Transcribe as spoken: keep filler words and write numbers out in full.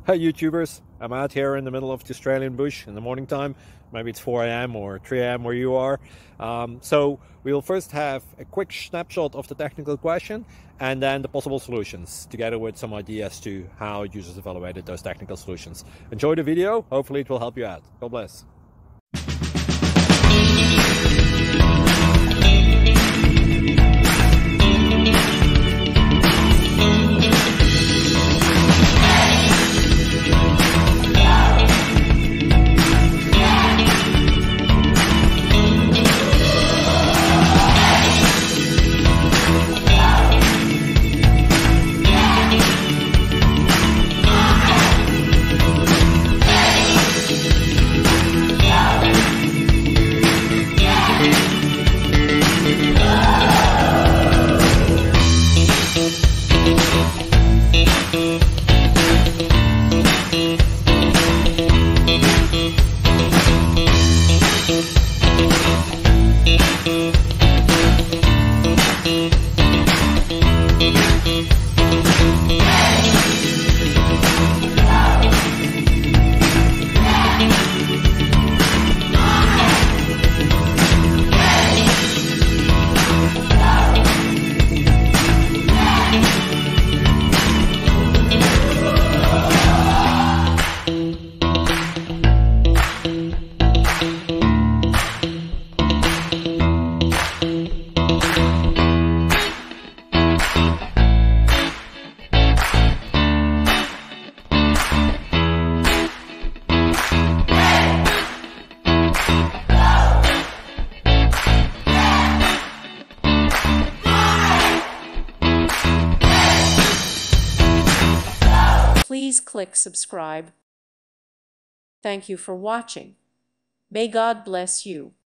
Hey YouTubers, I'm out here in the middle of the Australian bush in the morning time. Maybe it's four A M or three A M where you are. Um, so we'll first have a quick snapshot of the technical question and then the possible solutions, together with some ideas to how users evaluated those technical solutions. Enjoy the video, hopefully it will help you out. God bless. Please click subscribe. Thank you for watching. May God bless you.